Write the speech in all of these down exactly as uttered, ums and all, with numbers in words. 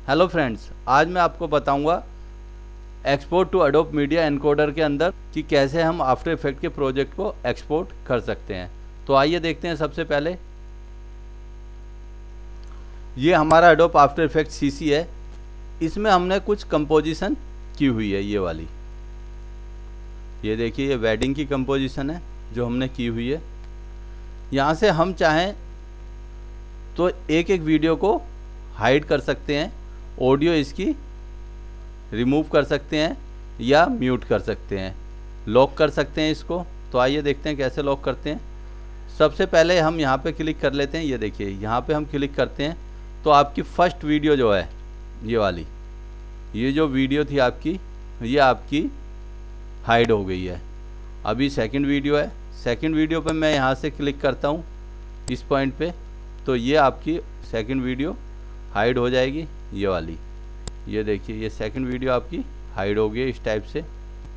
Hello friends, आज मैं आपको बताऊंगा export to Adobe Media Encoder के अंदर कि कैसे हम आफ्टर इफेक्ट के प्रोजेक्ट को एक्सपोर्ट कर सकते हैं। तो आइए देखते हैं। सबसे पहले ये हमारा एडोब आफ्टर इफेक्ट सीसी है। इसमें हमने कुछ कंपोजिशन की हुई है। ये वाली, ये देखिए, ये वेडिंग की कंपोजिशन है जो हमने की हुई है। यहाँ से हम चाहें तो एक एक वीडियो को हाइड कर सकते हैं, ऑडियो इसकी रिमूव कर सकते हैं या म्यूट कर सकते हैं, लॉक कर सकते हैं इसको। तो आइए देखते हैं कैसे लॉक करते हैं। सबसे पहले हम यहाँ पे क्लिक कर लेते हैं। ये देखिए, यहाँ पे हम क्लिक करते हैं तो आपकी फ़र्स्ट वीडियो जो है ये वाली, ये जो वीडियो थी आपकी, ये आपकी हाइड हो गई है। अभी सेकंड वीडियो है। सेकंड वीडियो पे मैं यहाँ से क्लिक करता हूँ इस पॉइंट पे, तो ये आपकी सेकंड वीडियो हाइड हो जाएगी। ये वाली, ये देखिए, ये सेकंड वीडियो आपकी हाइड हो गई इस टाइप से।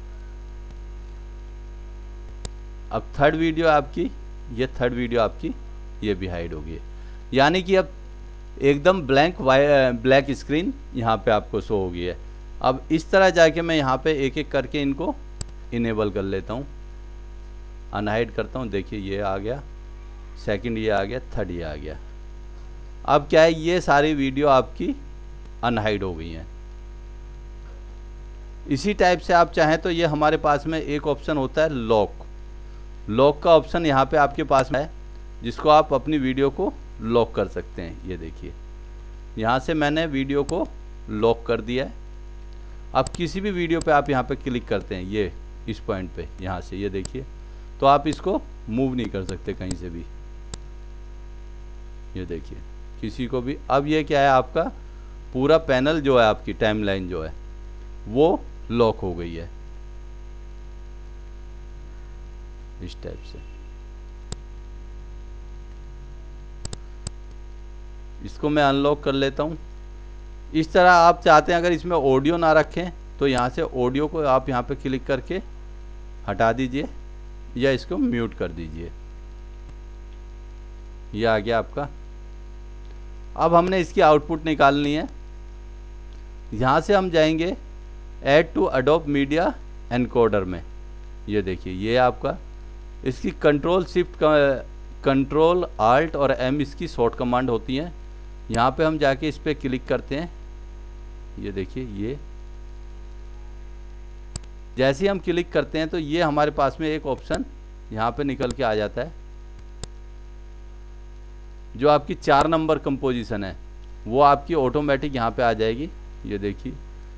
अब थर्ड वीडियो आपकी, ये थर्ड वीडियो आपकी ये भी हाइड हो गई है। यानी कि अब एकदम ब्लैंक ब्लैक स्क्रीन यहाँ पे आपको शो हो गई है। अब इस तरह जाके मैं यहाँ पे एक एक करके इनको इनेबल कर लेता हूँ, अनहाइड करता हूँ। देखिए, ये आ गया, सेकंड ये आ गया, थर्ड ये आ गया। अब क्या है, ये सारी वीडियो आपकी अनहाइड हो गई हैं। इसी टाइप से आप चाहें तो ये हमारे पास में एक ऑप्शन होता है लॉक। लॉक का ऑप्शन यहाँ पे आपके पास में है, जिसको आप अपनी वीडियो को लॉक कर सकते हैं। ये देखिए, यहाँ से मैंने वीडियो को लॉक कर दिया है। अब किसी भी वीडियो पे आप यहाँ पे क्लिक करते हैं, ये इस पॉइंट पे, यहाँ से ये देखिए, तो आप इसको मूव नहीं कर सकते कहीं से भी। ये देखिए, किसी को भी। अब ये क्या है, आपका पूरा पैनल जो है, आपकी टाइमलाइन जो है वो लॉक हो गई है इस टाइप से। इसको मैं अनलॉक कर लेता हूँ। इस तरह आप चाहते हैं अगर इसमें ऑडियो ना रखें तो यहाँ से ऑडियो को आप यहाँ पे क्लिक करके हटा दीजिए या इसको म्यूट कर दीजिए। ये आ गया आपका। अब हमने इसकी आउटपुट निकालनी है। यहाँ से हम जाएंगे add to Adobe Media Encoder में। ये देखिए, ये आपका, इसकी कंट्रोल शिफ्ट कंट्रोल आल्ट और एम इसकी शॉर्ट कमांड होती हैं। यहाँ पे हम जाके इस पर क्लिक करते हैं। ये देखिए, ये जैसे ही हम क्लिक करते हैं तो ये हमारे पास में एक ऑप्शन यहाँ पे निकल के आ जाता है। जो आपकी चार नंबर कंपोजिशन है वो आपकी ऑटोमेटिक यहाँ पे आ जाएगी। ये देखिए,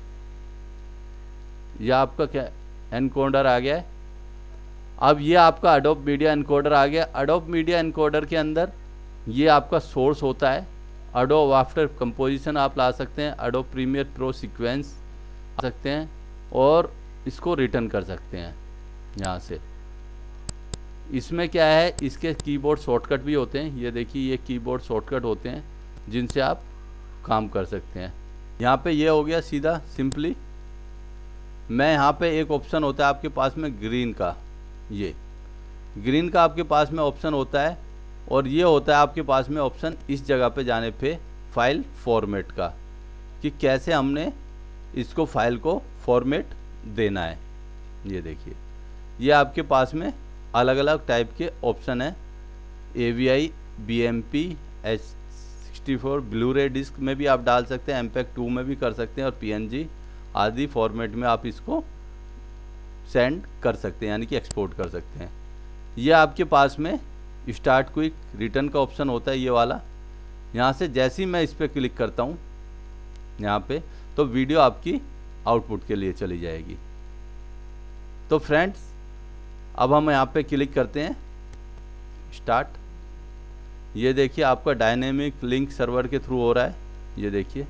यह आपका क्या एनकोडर आ गया है। अब ये आपका एडोब मीडिया एनकोडर आ गया। एडोब मीडिया एनकोडर के अंदर ये आपका सोर्स होता है। एडोब आफ्टर कंपोजिशन आप ला सकते हैं, एडोब प्रीमियर प्रो सीक्वेंस आ सकते हैं और इसको रिटर्न कर सकते हैं यहाँ से। इसमें क्या है, इसके कीबोर्ड शॉर्टकट भी होते हैं। ये देखिए, ये कीबोर्ड शॉर्टकट होते हैं जिनसे आप काम कर सकते हैं। यहाँ पे ये हो गया सीधा सिंपली। मैं यहाँ पे एक ऑप्शन होता है आपके पास में ग्रीन का, ये ग्रीन का आपके पास में ऑप्शन होता है, और ये होता है आपके पास में ऑप्शन इस जगह पे जाने पे फाइल फॉर्मेट का, कि कैसे हमने इसको फाइल को फॉर्मेट देना है। ये देखिए, ये आपके पास में अलग अलग टाइप के ऑप्शन है। A V I, B M P, H sixty four, blu ray disc में भी आप डाल सकते हैं, एम पेग टू में भी कर सकते हैं, और पी एन जी आदि फॉर्मेट में आप इसको सेंड कर सकते हैं, यानी कि एक्सपोर्ट कर सकते हैं। ये आपके पास में स्टार्ट क्विक रिटर्न का ऑप्शन होता है, ये वाला। यहाँ से जैसे ही मैं इस पर क्लिक करता हूँ यहाँ पे, तो वीडियो आपकी आउटपुट के लिए चली जाएगी। तो फ्रेंड्स, अब हम यहाँ पे क्लिक करते हैं स्टार्ट। ये देखिए, आपका डायनेमिक लिंक सर्वर के थ्रू हो रहा है। ये देखिए,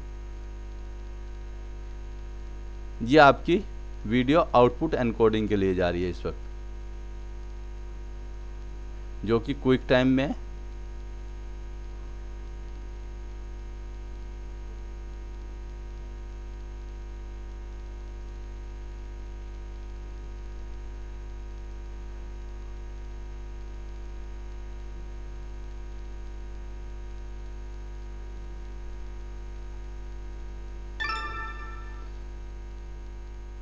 ये आपकी वीडियो आउटपुट एनकोडिंग के लिए जा रही है इस वक्त, जो कि क्विक टाइम में है।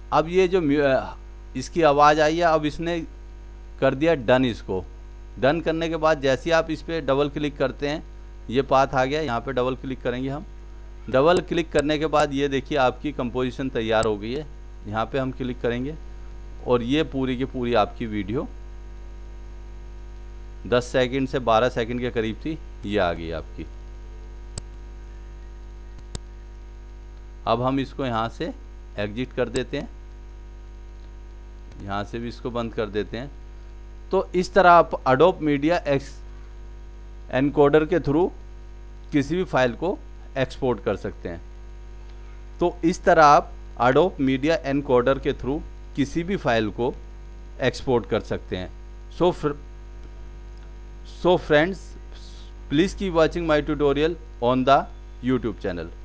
अब ये जो इसकी आवाज़ आई है, अब इसने कर दिया डन। इसको डन करने के बाद जैसे ही आप इस पर डबल क्लिक करते हैं ये पाथ आ गया। यहाँ पे डबल क्लिक करेंगे हम। डबल क्लिक करने के बाद ये देखिए आपकी कंपोजिशन तैयार हो गई है। यहाँ पे हम क्लिक करेंगे और ये पूरी की पूरी आपकी वीडियो दस सेकंड से बारह सेकंड के करीब थी, ये आ गई आपकी। अब हम इसको यहाँ से एग्जिट कर देते हैं, यहाँ से भी इसको बंद कर देते हैं। तो इस तरह आप एडोब मीडिया एक्स एनकोडर के थ्रू किसी भी फाइल को एक्सपोर्ट कर सकते हैं। तो इस तरह आप एडोब मीडिया एनकोडर के थ्रू किसी भी फाइल को एक्सपोर्ट कर सकते हैं। So so friends, please keep watching my tutorial on the YouTube channel.